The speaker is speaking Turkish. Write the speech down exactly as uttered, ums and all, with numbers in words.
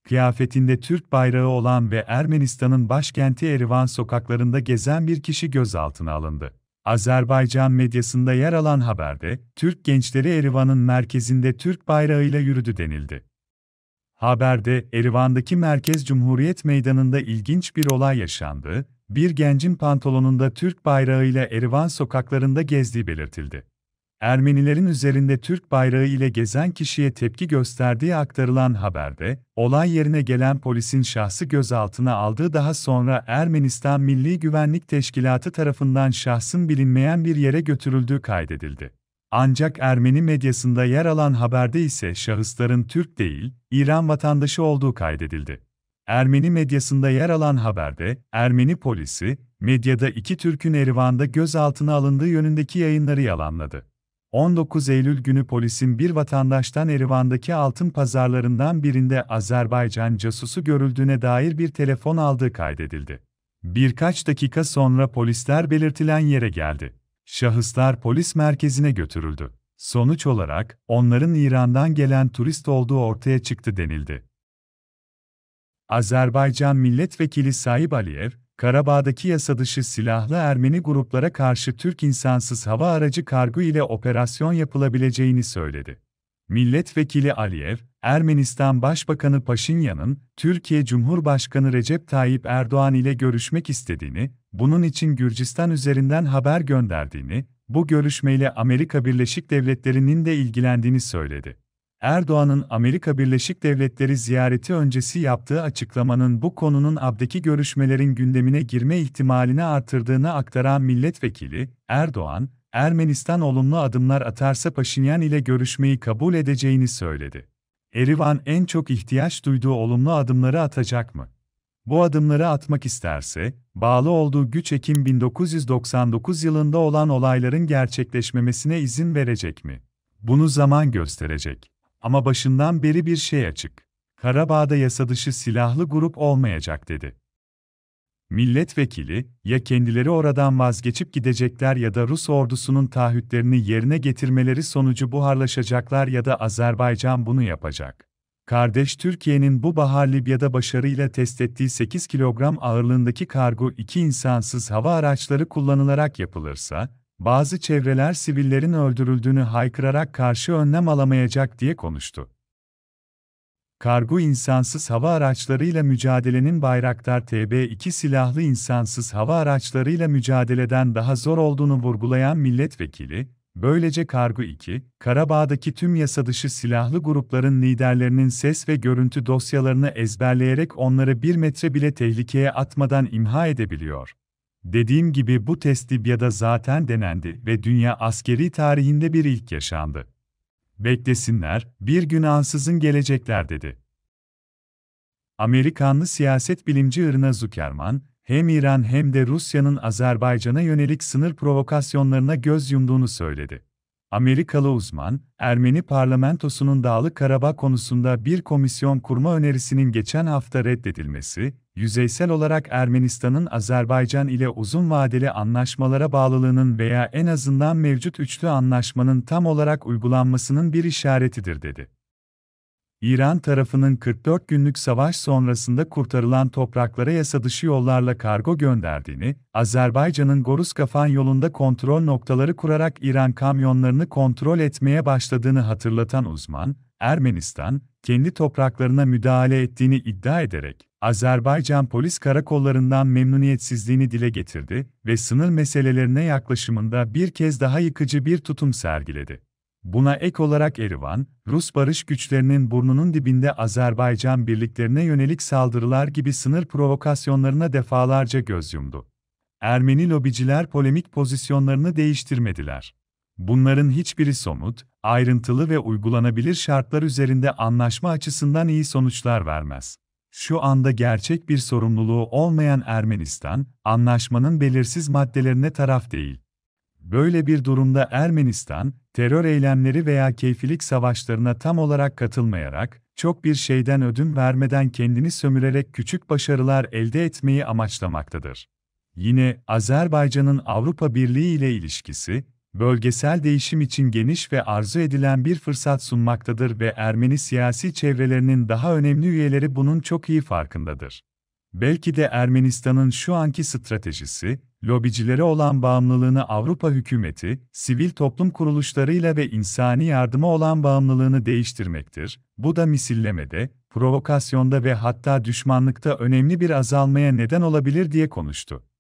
Kıyafetinde Türk bayrağı olan ve Ermenistan'ın başkenti Erivan sokaklarında gezen bir kişi gözaltına alındı. Azerbaycan medyasında yer alan haberde, Türk gençleri Erivan'ın merkezinde Türk bayrağıyla yürüdü denildi. Haberde, Erivan'daki Merkez Cumhuriyet Meydanı'nda ilginç bir olay yaşandı, bir gencin pantolonunda Türk bayrağıyla Erivan sokaklarında gezdiği belirtildi. Ermenilerin üzerinde Türk bayrağı ile gezen kişiye tepki gösterdiği aktarılan haberde, olay yerine gelen polisin şahsı gözaltına aldığı daha sonra Ermenistan Milli Güvenlik Teşkilatı tarafından şahsın bilinmeyen bir yere götürüldüğü kaydedildi. Ancak Ermeni medyasında yer alan haberde ise şahısların Türk değil, İran vatandaşı olduğu kaydedildi. Ermeni medyasında yer alan haberde, Ermeni polisi, medyada iki Türk'ün Erivan'da gözaltına alındığı yönündeki yayınları yalanladı. on dokuz Eylül günü polisin bir vatandaştan Erivan'daki altın pazarlarından birinde Azerbaycan casusu görüldüğüne dair bir telefon aldığı kaydedildi. Birkaç dakika sonra polisler belirtilen yere geldi. Şahıslar polis merkezine götürüldü. Sonuç olarak, onların İran'dan gelen turist olduğu ortaya çıktı denildi. Azerbaycan Milletvekili Saib Aliyev, Karabağ'daki yasadışı silahlı Ermeni gruplara karşı Türk insansız hava aracı kargo ile operasyon yapılabileceğini söyledi. Milletvekili Aliyev, Ermenistan Başbakanı Paşinyan'ın, Türkiye Cumhurbaşkanı Recep Tayyip Erdoğan ile görüşmek istediğini, bunun için Gürcistan üzerinden haber gönderdiğini, bu görüşmeyle Amerika Birleşik Devletleri'nin de ilgilendiğini söyledi. Erdoğan'ın Amerika Birleşik Devletleri ziyareti öncesi yaptığı açıklamanın bu konunun A B'deki görüşmelerin gündemine girme ihtimalini artırdığını aktaran milletvekili, Erdoğan, Ermenistan olumlu adımlar atarsa Paşinyan ile görüşmeyi kabul edeceğini söyledi. Erivan en çok ihtiyaç duyduğu olumlu adımları atacak mı? Bu adımları atmak isterse, bağlı olduğu güç Ekim bin dokuz yüz doksan dokuz yılında olan olayların gerçekleşmemesine izin verecek mi? Bunu zaman gösterecek. Ama başından beri bir şey açık. Karabağ'da yasadışı silahlı grup olmayacak dedi. Milletvekili, ya kendileri oradan vazgeçip gidecekler ya da Rus ordusunun taahhütlerini yerine getirmeleri sonucu buharlaşacaklar ya da Azerbaycan bunu yapacak. Kardeş Türkiye'nin bu bahar Libya'da başarıyla test ettiği sekiz kilogram ağırlığındaki kargo iki insansız hava araçları kullanılarak yapılırsa, bazı çevreler sivillerin öldürüldüğünü haykırarak karşı önlem alamayacak diye konuştu. Kargo insansız hava araçlarıyla mücadelenin Bayraktar T B iki silahlı insansız hava araçlarıyla mücadeleden daha zor olduğunu vurgulayan milletvekili, böylece Kargo iki, Karabağ'daki tüm yasadışı silahlı grupların liderlerinin ses ve görüntü dosyalarını ezberleyerek onları bir metre bile tehlikeye atmadan imha edebiliyor. Dediğim gibi bu test Libya'da zaten denendi ve dünya askeri tarihinde bir ilk yaşandı. Beklesinler, bir gün ansızın gelecekler dedi. Amerikanlı siyaset bilimci Irina Zuckerman, hem İran hem de Rusya'nın Azerbaycan'a yönelik sınır provokasyonlarına göz yumduğunu söyledi. Amerikalı uzman, Ermeni parlamentosunun Dağlık Karabağ konusunda bir komisyon kurma önerisinin geçen hafta reddedilmesi, yüzeysel olarak Ermenistan'ın Azerbaycan ile uzun vadeli anlaşmalara bağlılığının veya en azından mevcut üçlü anlaşmanın tam olarak uygulanmasının bir işaretidir dedi. İran tarafının kırk dört günlük savaş sonrasında kurtarılan topraklara yasadışı yollarla kargo gönderdiğini, Azerbaycan'ın Goruz-Kafan yolunda kontrol noktaları kurarak İran kamyonlarını kontrol etmeye başladığını hatırlatan uzman, Ermenistan, kendi topraklarına müdahale ettiğini iddia ederek, Azerbaycan polis karakollarından memnuniyetsizliğini dile getirdi ve sınır meselelerine yaklaşımında bir kez daha yıkıcı bir tutum sergiledi. Buna ek olarak Erivan, Rus barış güçlerinin burnunun dibinde Azerbaycan birliklerine yönelik saldırılar gibi sınır provokasyonlarına defalarca göz yumdu. Ermeni lobiciler polemik pozisyonlarını değiştirmediler. Bunların hiçbiri somut, ayrıntılı ve uygulanabilir şartlar üzerinde anlaşma açısından iyi sonuçlar vermez. Şu anda gerçek bir sorumluluğu olmayan Ermenistan, anlaşmanın belirsiz maddelerine taraf değil. Böyle bir durumda Ermenistan, terör eylemleri veya keyfilik savaşlarına tam olarak katılmayarak, çok bir şeyden ödün vermeden kendini sömürerek küçük başarılar elde etmeyi amaçlamaktadır. Yine, Azerbaycan'ın Avrupa Birliği ile ilişkisi, bölgesel değişim için geniş ve arzu edilen bir fırsat sunmaktadır ve Ermeni siyasi çevrelerinin daha önemli üyeleri bunun çok iyi farkındadır. Belki de Ermenistan'ın şu anki stratejisi, lobicilere olan bağımlılığını Avrupa hükümeti, sivil toplum kuruluşlarıyla ve insani yardıma olan bağımlılığını değiştirmektir. Bu da misillemede, provokasyonda ve hatta düşmanlıkta önemli bir azalmaya neden olabilir diye konuştu.